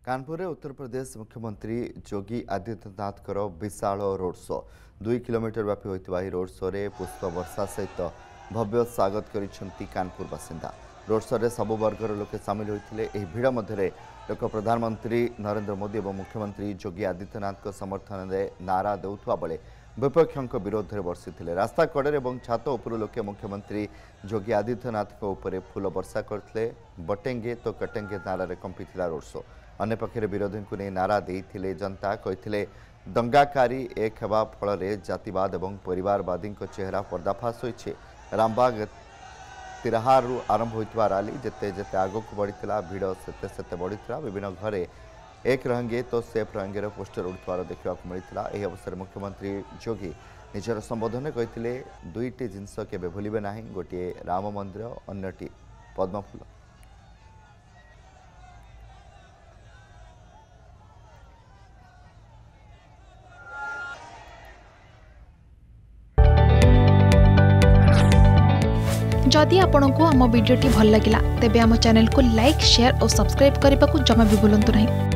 कानपुर में उत्तर प्रदेश मुख्यमंत्री योगी आदित्यनाथ विशाल रोड शो 2 किलोमीटर व्यापी होता रोड शो रे पुष्प वर्षा सहित भव्य स्वागत करिसेंती कानपुर बासिंदा। रोड शो रे सबु वर्गर लोके सामिल होते भिड़ मध्य लोक प्रधानमंत्री नरेंद्र मोदी और मुख्यमंत्री योगी आदित्यनाथ समर्थन में नारा देउथुवा बेले विपक्ष विरोध में बर्षि रास्ता कड़े और छात उपर लोके मुख्यमंत्री योगी आदित्यनाथ फूल वर्षा करते बटेंगे तो कटेंगे नारा कंपीला रोड शो। अन्य पक्षे विरोधी को नहीं नारा देते जनता कहते दंगाकारी एक होगा फल जातिवाद और परिवारवादी चेहरा पर्दाफाश होइछे। रामबाग तिराहारू आरंभ होता रैली जिते जिते आगक बढ़ी भिड़ सेते बढ़ी विभिन्न घरे एक रहेंगे तो सेफ रहेंगे पोस्टर उड़ुवार देखा मिलता। यह अवसर मुख्यमंत्री योगी निजर संबोधन कहते दुईटी जिनस केबे भूलिबे नाही, गोटे राम मंदिर अन्यटी पद्मफूल। जदि आपंक आम भिडी भल लगा तेब आम चैनल को लाइक, शेयर और सब्सक्राइब करने को जमा भी भूलु नहीं।